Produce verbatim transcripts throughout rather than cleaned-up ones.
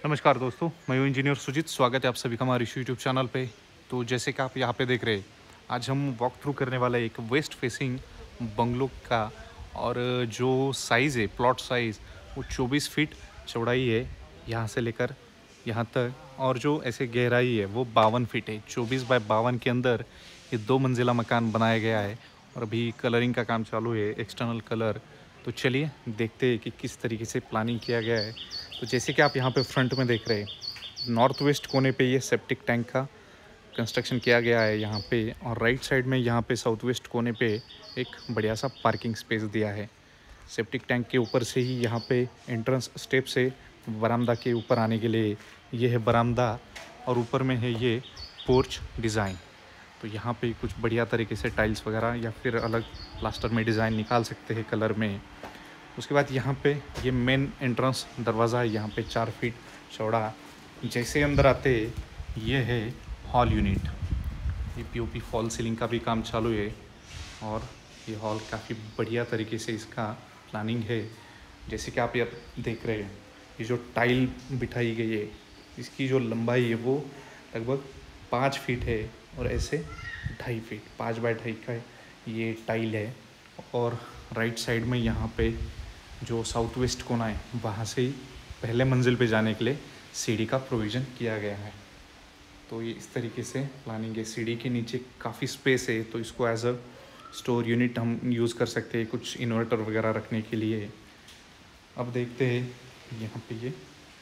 नमस्कार दोस्तों, मैं हूं इंजीनियर सुजीत। स्वागत है आप सभी का हमारे यूट्यूब चैनल पे। तो जैसे कि आप यहाँ पे देख रहे हैं, आज हम वॉक थ्रू करने वाले एक वेस्ट फेसिंग बंगलो का। और जो साइज़ है, प्लॉट साइज़, वो चौबीस फीट चौड़ाई है यहाँ से लेकर यहाँ तक। और जो ऐसे गहराई है वो बावन फीट है। चौबीस बाय बावन के अंदर ये दो मंजिला मकान बनाया गया है और अभी कलरिंग का काम चालू है, एक्सटर्नल कलर। तो चलिए देखते हैं कि किस तरीके से प्लानिंग किया गया है। तो जैसे कि आप यहाँ पे फ्रंट में देख रहे हैं, नॉर्थ वेस्ट कोने पे ये सेप्टिक टैंक का कंस्ट्रक्शन किया गया है यहाँ पे। और राइट साइड में यहाँ पे साउथ वेस्ट कोने पे एक बढ़िया सा पार्किंग स्पेस दिया है। सेप्टिक टैंक के ऊपर से ही यहाँ पे एंट्रेंस स्टेप से बरामदा के ऊपर आने के लिए ये है बरामदा। और ऊपर में है ये पोर्च डिज़ाइन। तो यहाँ पे कुछ बढ़िया तरीके से टाइल्स वगैरह या फिर अलग प्लास्टर में डिज़ाइन निकाल सकते हैं कलर में। उसके बाद यहाँ पे ये मेन एंट्रेंस दरवाज़ा है, यहाँ पे चार फीट चौड़ा। जैसे अंदर आते ये है हॉल यूनिट। ये पीओपी फॉल सीलिंग का भी काम चालू है और ये हॉल काफ़ी बढ़िया तरीके से इसका प्लानिंग है। जैसे कि आप ये देख रहे हैं, ये जो टाइल बिठाई गई है, इसकी जो लंबाई है वो लगभग पाँच फीट है और ऐसे ढाई फीट पाँच बाय ढाई का ये टाइल है। और राइट साइड में यहाँ पे जो साउथ वेस्ट कोना है, वहाँ से ही पहले मंजिल पे जाने के लिए सीढ़ी का प्रोविज़न किया गया है। तो ये इस तरीके से प्लानिंग है। सीढ़ी के नीचे काफ़ी स्पेस है, तो इसको एज अ स्टोर यूनिट हम यूज़ कर सकते हैं, कुछ इन्वर्टर वगैरह रखने के लिए। अब देखते हैं यहाँ पे ये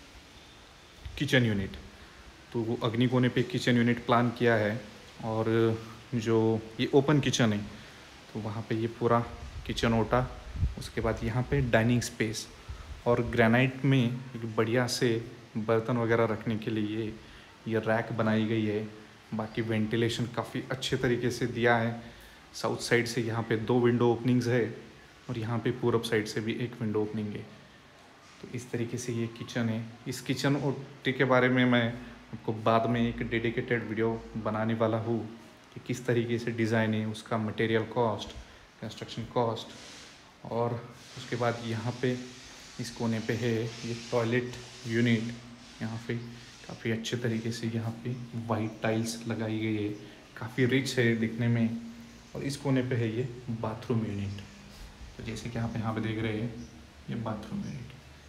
किचन यूनिट। तो वो अग्नि कोने पे किचन यूनिट प्लान किया है। और जो ये ओपन किचन है, तो वहाँ पे ये पूरा किचन ओटा। उसके बाद यहाँ पे डाइनिंग स्पेस और ग्रेनाइट में एक बढ़िया से बर्तन वगैरह रखने के लिए ये रैक बनाई गई है। बाकी वेंटिलेशन काफ़ी अच्छे तरीके से दिया है। साउथ साइड से यहाँ पे दो विंडो ओपनिंग्स है और यहाँ पे पूरब साइड से भी एक विंडो ओपनिंग है। तो इस तरीके से ये किचन है। इस किचन ओटे के बारे में मैं आपको बाद में एक डेडिकेटेड वीडियो बनाने वाला हूँ कि किस तरीके से डिज़ाइन है, उसका मटेरियल कॉस्ट, कंस्ट्रक्शन कॉस्ट। और उसके बाद यहाँ पे इस कोने पे है ये टॉयलेट यूनिट। यहाँ पे काफ़ी अच्छे तरीके से यहाँ पे वाइट टाइल्स लगाई गई है, काफ़ी रिच है दिखने में। और इस कोने पे है ये बाथरूम यूनिट। तो जैसे कि आप यहाँ पे देख रहे हैं, ये बाथरूम यूनिट।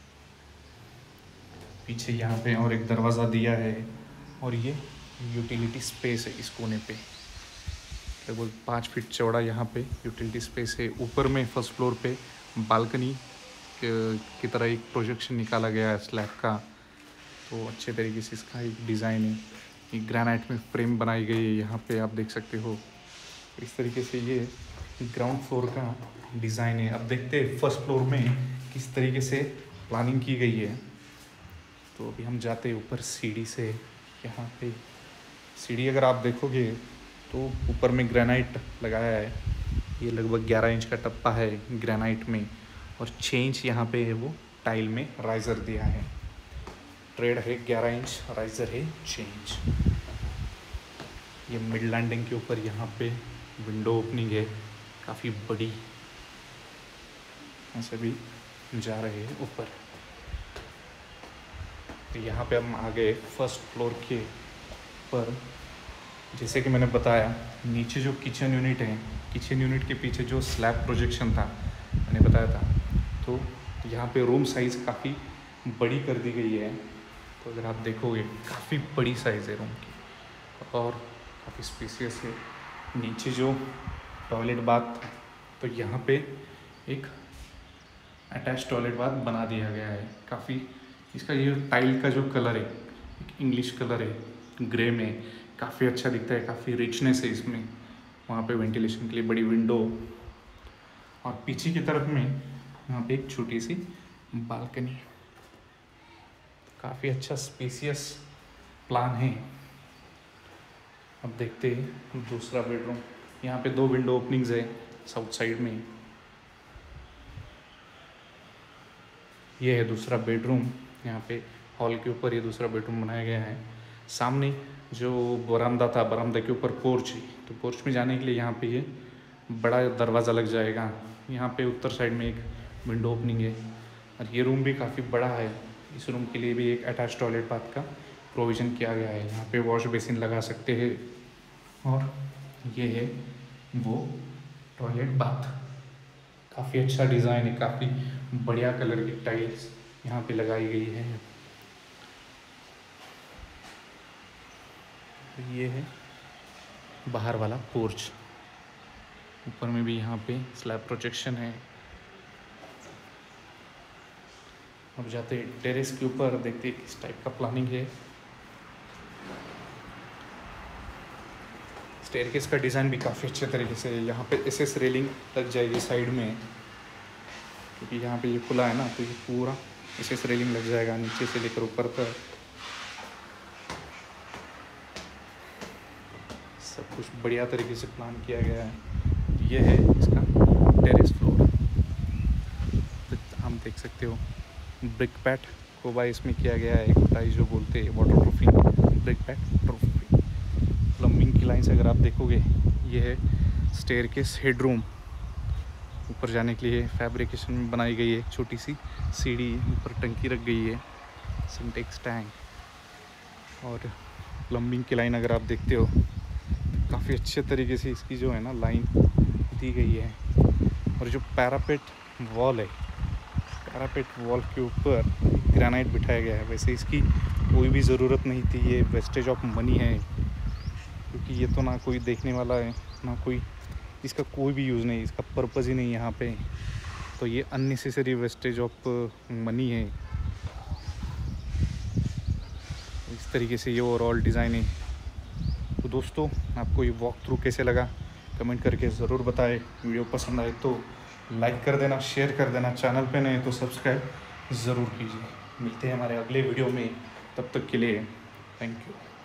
पीछे यहाँ पे और एक दरवाज़ा दिया है और ये यूटिलिटी स्पेस है इस कोने पे। लगभग पाँच फीट चौड़ा यहाँ पे यूटिलिटी स्पेस है। ऊपर में फर्स्ट फ्लोर पे बालकनी की तरह एक प्रोजेक्शन निकाला गया है स्लैब का। तो अच्छे तरीके से इसका एक डिज़ाइन है। ये ग्रेनाइट में फ्रेम बनाई गई है, यहाँ पे आप देख सकते हो। इस तरीके से ये ग्राउंड फ्लोर का डिज़ाइन है। अब देखते हैं फर्स्ट फ्लोर में किस तरीके से प्लानिंग की गई है। तो अभी हम जाते हैं ऊपर सीढ़ी से। यहाँ पे सीढ़ी अगर आप देखोगे तो ऊपर में ग्रेनाइट लगाया है। ये लगभग ग्यारह इंच का टप्पा है ग्रेनाइट में। और छः इंच यहाँ पे है वो टाइल में राइज़र दिया है। ट्रेड है ग्यारह इंच, राइज़र है छः इंच। ये मिड लैंडिंग के ऊपर यहाँ पे विंडो ओपनिंग है, काफ़ी बड़ी। ऐसे भी जा रहे हैं ऊपर। यहाँ पे हम आ गए फर्स्ट फ्लोर के पर। जैसे कि मैंने बताया, नीचे जो किचन यूनिट है, किचन यूनिट के पीछे जो स्लैब प्रोजेक्शन था मैंने बताया था, तो यहाँ पे रूम साइज़ काफ़ी बड़ी कर दी गई है। तो अगर आप देखोगे काफ़ी बड़ी साइज़ है रूम की और काफ़ी स्पेसियस है। नीचे जो टॉयलेट बाथ था, तो यहाँ पे एक अटैच टॉयलेट बाथ बना दिया गया है। काफ़ी इसका ये टाइल का जो कलर है, एक इंग्लिश कलर है ग्रे में, काफ़ी अच्छा दिखता है, काफ़ी रिचनेस है इसमें। वहाँ पे वेंटिलेशन के लिए बड़ी विंडो और पीछे की तरफ में यहाँ पे एक छोटी सी बालकनी। काफ़ी अच्छा स्पेसियस प्लान है। अब देखते हैं दूसरा बेडरूम। यहाँ पे दो विंडो ओपनिंग्स है साउथ साइड में। ये है दूसरा बेडरूम। यहाँ पे हॉल के ऊपर ये दूसरा बेडरूम बनाया गया है। सामने जो बरामदा था, बरामदा के ऊपर पोर्च है, तो पोर्च में जाने के लिए यहाँ पे ये बड़ा दरवाज़ा लग जाएगा। यहाँ पे उत्तर साइड में एक विंडो ओपनिंग है और ये रूम भी काफ़ी बड़ा है। इस रूम के लिए भी एक अटैच टॉयलेट बाथ का प्रोविज़न किया गया है। यहाँ पे वॉश बेसिन लगा सकते हैं और ये है वो टॉयलेट बाथ। काफ़ी अच्छा डिज़ाइन है, काफ़ी बढ़िया कलर की टाइल्स यहाँ पे लगाई गई है। ये है बाहर वाला पोर्च, ऊपर में भी यहाँ पे स्लैब प्रोजेक्शन है। अब जाते हैं टेरेस के ऊपर, देखते हैं किस टाइप का प्लानिंग है। स्टेयरकेस का डिज़ाइन भी काफ़ी अच्छे तरीके से है। यहाँ पे एस एस रेलिंग लग जाएगी साइड में, क्योंकि यहाँ पे ये खुला है ना, तो ये पूरा एस एस रेलिंग लग जाएगा नीचे से लेकर ऊपर तक। सब कुछ बढ़िया तरीके से प्लान किया गया है। ये है इसका टेरेस फ्लोर, तो हम देख सकते हो ब्रिक पैट को भाई इसमें किया गया है, कोटाई जो बोलते हैं waterproofing, brick bat proofing. Plumbing की लाइन से अगर आप देखोगे, ये है स्टेयरकेस हेडरूम। ऊपर जाने के लिए फैब्रिकेशन में बनाई गई है, छोटी सी सीढ़ी, ऊपर टंकी रख गई है, सिंटेक्स टैंक। और प्लम्बिंग की लाइन अगर आप देखते हो, काफ़ी अच्छे तरीके से इसकी जो है ना लाइन दी गई है। और जो पैरापेट वॉल है, पैरापेट वॉल के ऊपर ग्रेनाइट बिठाया गया है। वैसे इसकी कोई भी ज़रूरत नहीं थी, ये वेस्टेज ऑफ मनी है, क्योंकि ये तो ना कोई देखने वाला है, ना कोई इसका कोई भी यूज़ नहीं, इसका पर्पज़ ही नहीं यहाँ पे। तो ये अननेसेसरी वेस्टेज ऑफ मनी है। इस तरीके से ये ओवरऑल डिज़ाइन है। तो दोस्तों, आपको ये वॉक थ्रू कैसे लगा कमेंट करके ज़रूर बताएं। वीडियो पसंद आए तो लाइक कर देना, शेयर कर देना, चैनल पे नए तो सब्सक्राइब ज़रूर कीजिए। मिलते हैं हमारे अगले वीडियो में, तब तक के लिए थैंक यू।